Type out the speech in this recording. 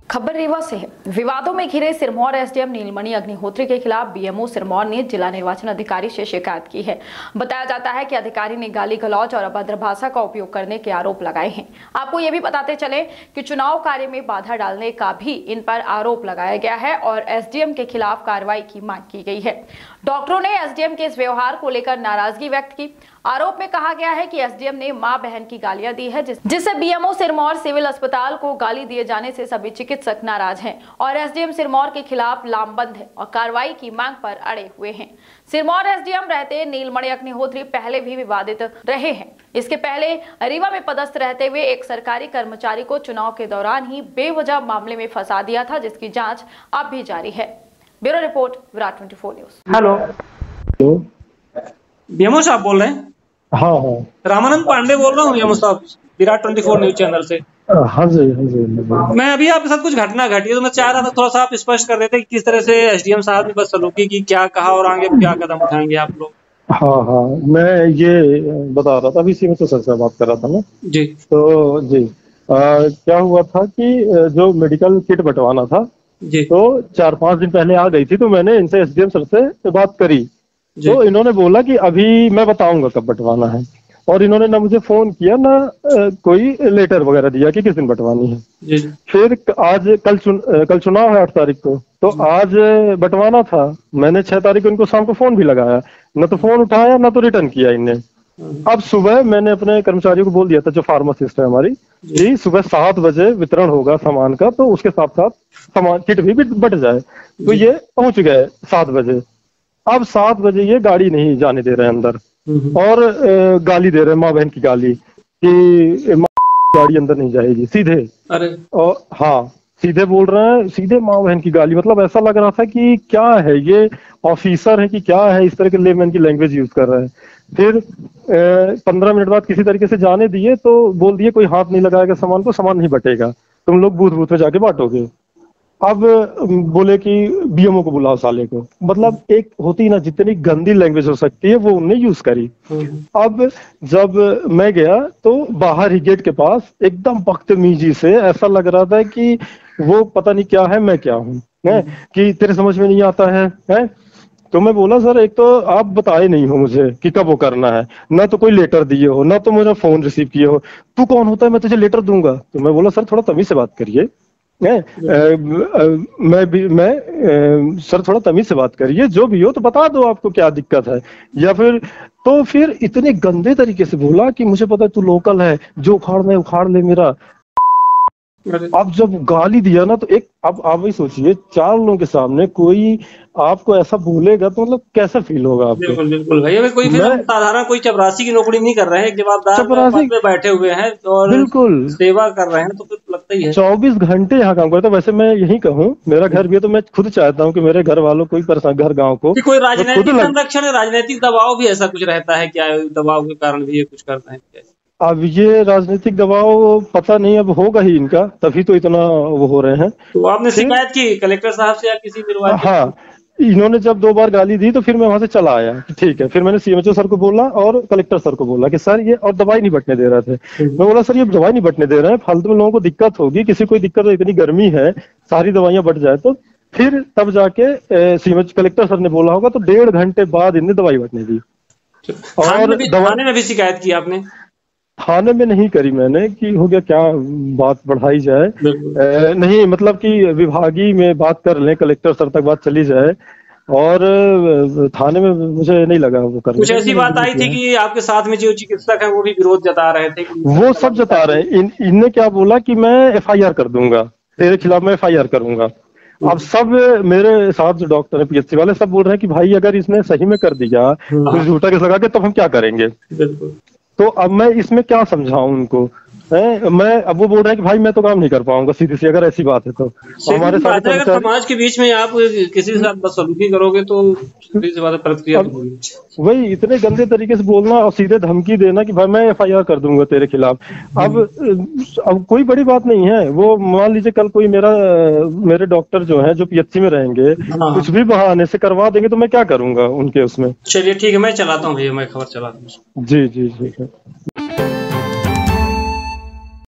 खबर रीवा से है। विवादों में घिरे सिरमौर एसडीएम नीलमणि अग्निहोत्री के खिलाफ बीएमओ सिरमौर ने जिला निर्वाचन अधिकारी से शिकायत की है। बताया जाता है कि अधिकारी ने गाली गलौज और अभद्र भाषा का उपयोग करने के आरोप लगाए हैं। आपको ये भी बताते चले कि चुनाव कार्य में बाधा डालने का भी इन पर आरोप लगाया गया है और एसडीएम के खिलाफ कार्रवाई की मांग की गई है। डॉक्टरों ने एसडीएम के इस व्यवहार को लेकर नाराजगी व्यक्त की। आरोप में कहा गया है कि एसडीएम ने मां बहन की गालियां दी है, जिससे बीएमओ सिरमौर सिविल अस्पताल को गाली दिए जाने से सभी चिकित्सक नाराज हैं और एसडीएम सिरमौर के खिलाफ लामबंद है और कार्रवाई की मांग पर अड़े हुए हैं। सिरमौर एसडीएम रहते नीलमणि अग्निहोत्री पहले भी विवादित रहे हैं। इसके पहले रीवा में पदस्थ रहते हुए एक सरकारी कर्मचारी को चुनाव के दौरान ही बेवजह मामले में फंसा दिया था, जिसकी जांच अब भी जारी है। Bureau report, Virat 24 news. Hello, BMO साहब बोल रहे हैं? हाँ हाँ, रामानंद पांडे बोल रहा हूँ बीएमओ साहब, विराट 24 न्यूज चैनल से। हाँ जी हाँ जी। मैं अभी आपके साथ कुछ घटना घटी है तो मैं चाह रहा था थोड़ा सा आप स्पष्ट कर देते कि किस तरह से एसडीएम साहब ने बदसलूकी की, क्या कहा और आगे क्या कदम उठाएंगे आप लोग। हाँ हाँ, मैं ये बता रहा था, अभी इसी में तो सर से बात कर रहा था ना जी। तो जी क्या हुआ था कि जो मेडिकल किट बंटवाना था जी, तो 4-5 दिन पहले आ गई थी, तो मैंने इनसे एसडीएम सर से बात करी तो इन्होंने बोला कि अभी मैं बताऊंगा कब बंटवाना है, और इन्होंने ना मुझे फोन किया ना कोई लेटर वगैरह दिया कि किस दिन बंटवानी है। जी। फिर कल चुनाव है 8 तारीख को, तो आज बंटवाना था। मैंने 6 तारीख को इनको शाम को फोन भी लगाया, न तो फोन उठाया ना तो रिटर्न किया इनने। अब सुबह मैंने अपने कर्मचारियों को बोल दिया था, जो फार्मासिस्ट है हमारी, कि सुबह 7 बजे वितरण होगा सामान का, तो उसके साथ साथ सामान किट भी बट जाए। तो ये पहुंच गए 7 बजे। अब 7 बजे ये गाड़ी नहीं जाने दे रहे अंदर और गाली दे रहे, माँ बहन की गाली कि गाड़ी अंदर नहीं जाएगी सीधे। अरे, और हाँ, सीधे बोल रहे हैं, सीधे माँ बहन की गाली। मतलब ऐसा लग रहा था कि क्या है ये, ऑफिसर है कि क्या है, इस तरह के लेमैन की लैंग्वेज यूज कर रहे हैं। फिर 15 मिनट बाद किसी तरीके से जाने दिए तो बोल दिए कोई हाथ नहीं लगाएगा सामान को, सामान नहीं बटेगा, तुम लोग बूथ बूथ में जाके बांटोगे। अब बोले कि बीएमओ को बुलाओ साले को। मतलब एक होती ना, जितनी गंदी लैंग्वेज हो सकती है वो उनने यूज करी। अब जब मैं गया तो बाहर ही गेट के पास एकदम बदतमीजी से, ऐसा लग रहा था कि वो पता नहीं क्या है मैं क्या हूँ, कि तेरे समझ में नहीं आता है? तो मैं बोला सर, एक तो आप बताए नहीं हो मुझे कि कब वो करना है, ना तो कोई लेटर दिए हो, ना तो मुझे फोन रिसीव किए हो। तू कौन होता है मैं तुझे लेटर दूंगा? तो मैं बोला सर थोड़ा तमीज से बात करिए। सर थोड़ा तमीज से बात करिए, जो भी हो तो बता दो आपको क्या दिक्कत है। या फिर इतने गंदे तरीके से बोला कि मुझे पता है तू लोकल है, जो उखाड़ में उखाड़ ले मेरा। अब जब गाली दिया ना तो एक, अब आप ही सोचिए, 4 लोगों के सामने कोई आपको ऐसा बोलेगा तो मतलब कैसा फील होगा आपको? बिल्कुल बिल्कुल भैया, अगर कोई साधारण कोई चपरासी की नौकरी नहीं कर रहे हैं, जवाबदार पद पे बैठे हुए हैं और बिल्कुल सेवा कर रहे हैं, तो फिर लगता ही है 24 घंटे यहाँ काम करता। वैसे मैं यही कहूँ, मेरा घर भी है, तो मैं खुद चाहता हूँ कि मेरे घर वालों को, घर गाँव को कोई राजनीतिक संरक्षण, राजनीतिक दबाव भी ऐसा कुछ रहता है क्या? दबाव के कारण भी ये कुछ करते हैं? अब ये राजनीतिक दबाव पता नहीं, अब होगा ही इनका, तभी तो इतना वो हो रहे हैं। तो आपने शिकायत की कलेक्टर साहब से या किसी निर्वाचित? हाँ, इन्होंने जब 2 बार गाली दी तो फिर मैं वहां से चला आया, ठीक है। फिर मैंने सीएमएचओ सर को बोला और कलेक्टर सर को बोला कि सर ये, और दवाई नहीं बटने दे रहे थे। मैं बोला सर ये दवाई नहीं बटने दे रहे हैं, फालतू में लोगों को दिक्कत होगी, किसी को दिक्कत हो, इतनी गर्मी है, सारी दवाइयां बट जाए तो। फिर तब जाके सीएमएचओ कलेक्टर सर ने बोला होगा, तो 1.5 घंटे बाद इनने दवाई बटने दी। और थाने में भी शिकायत की आपने? थाने में नहीं करी मैंने, कि हो गया क्या, बात बढ़ाई जाए, नहीं मतलब कि विभागीय में बात कर लें, कलेक्टर सर तक बात चली जाए, और थाने में मुझे नहीं लगा वो करना। कुछ ऐसी बात आई थी कि आपके साथ में जो चिकित्सक हैं वो भी विरोध जता रहे थे? वो सब जता रहे हैं। इनने क्या बोला कि मैं एफआईआर कर दूंगा, तेरे खिलाफ मैं एफआईआर करूंगा। अब सब मेरे साथ जो डॉक्टर है, पीएचसी वाले, सब बोल रहे हैं कि भाई अगर इसने सही में कर दिया तो झूठा केस लगा के, तब हम क्या करेंगे? बिल्कुल। तो अब मैं इसमें क्या समझाऊं उनको? अब वो बोल रहे हैं कि भाई मैं तो काम नहीं कर पाऊंगा, सीधी सी अगर ऐसी बात है तो। हमारे साथ अगर समाज के बीच में आप किसी के साथ बदसलूकी करोगे तो प्रतिक्रिया होगी। वही इतने गंदे तरीके से बोलना और सीधे धमकी देना कि भाई मैं एफआईआर कर दूंगा तेरे खिलाफ। अब कोई बड़ी बात नहीं है। वो मान लीजिए कल कोई मेरे डॉक्टर जो है, जो पीएचसी में रहेंगे, कुछ भी बहाने से करवा देंगे तो मैं क्या करूंगा उनके उसमें? चलिए ठीक है, मैं चलाता हूँ भैया, मैं खबर चलाता हूँ। जी जी जी।